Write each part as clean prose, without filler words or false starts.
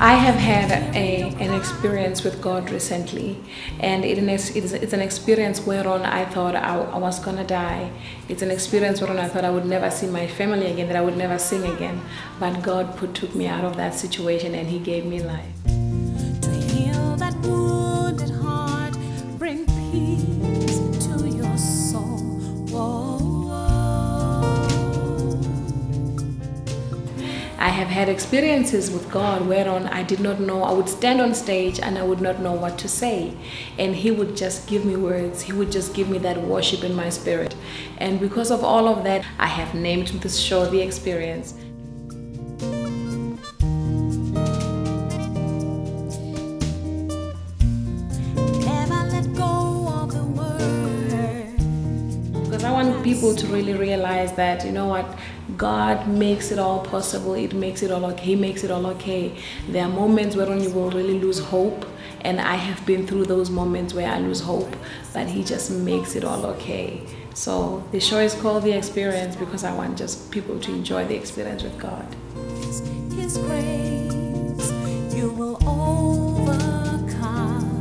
I have had an experience with God recently, and it's an experience whereon I thought I was gonna die. It's an experience whereon I thought I would never see my family again, that I would never sing again. But God took me out of that situation, and He gave me life. To heal that wounded heart, bring peace to your soul. Whoa. I have had experiences with God whereon I did not know. I would stand on stage and I would not know what to say, and He would just give me words. He would just give me that worship in my spirit. And because of all of that, I have named this show The Experience. Because I want people to really realize that, you know what, God makes it all possible. It makes it all okay. He makes it all okay. There are moments where you will really lose hope, and I have been through those moments where I lose hope, but He just makes it all okay. So the show is called The Experience because I want just people to enjoy the experience with God. His grace, you will overcome.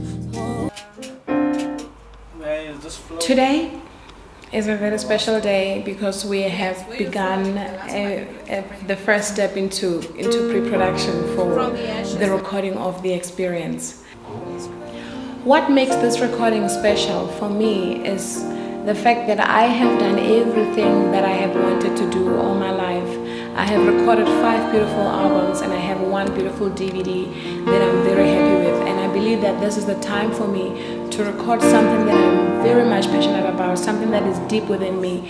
Today is a very special day because we have begun the first step into pre-production for the recording of The Experience. What makes this recording special for me is the fact that I have done everything that I have wanted to do all my life. I have recorded 5 beautiful albums, and I have 1 beautiful DVD that I'm very happy with, and I believe that this is the time for me to record something that I'm very much passionate about, something that is deep within me.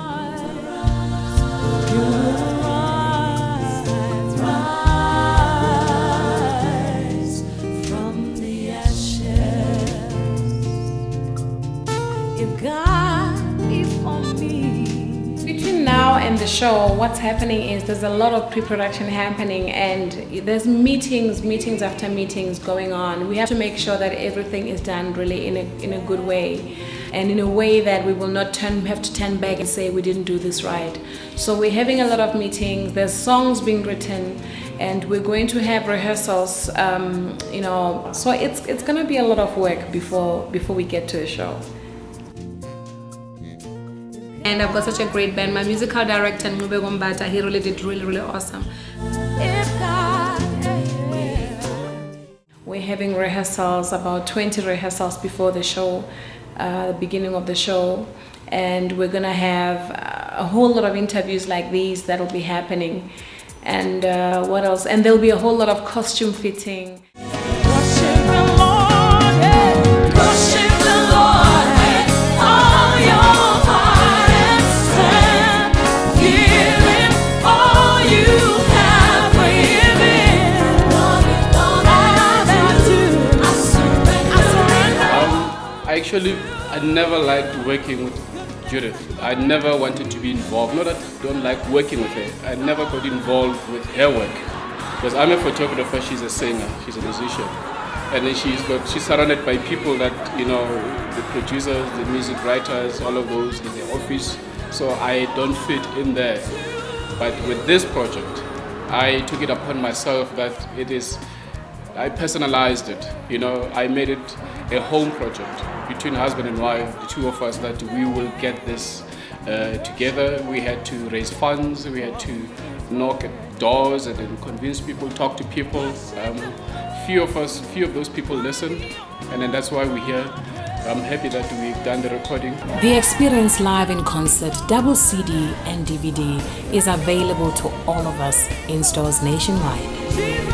Rise from the ashes. If God be for me. Between now and the show, what's happening is there's a lot of pre-production happening, and there's meetings after meetings going on. We have to make sure that everything is done really in a good way, and in a way that we will not have to turn back and say we didn't do this right. So we're having a lot of meetings, there's songs being written, and we're going to have rehearsals, you know, so it's going to be a lot of work before we get to the show. And I've got such a great band. My musical director, Ncube Gombata, he really did really awesome. We're having rehearsals, about 20 rehearsals before the show, the beginning of the show. And we're gonna have a whole lot of interviews like these that will be happening. And what else? And there'll be a whole lot of costume fitting. I never liked working with Judith. I never wanted to be involved. Not that I don't like working with her. I never got involved with her work. Because I'm a photographer, she's a singer, she's a musician. And then she's surrounded by people that, you know, the producers, the music writers, all of those in the office. So I don't fit in there. But with this project, I took it upon myself that I personalized it, you know, I made it a home project between husband and wife, the two of us, that we will get this together. We had to raise funds, we had to knock at doors and then convince people, talk to people. Few of those people listened, and then that's why we're here. I'm happy that we've done the recording. The Experience live in concert, double CD and DVD is available to all of us in stores nationwide.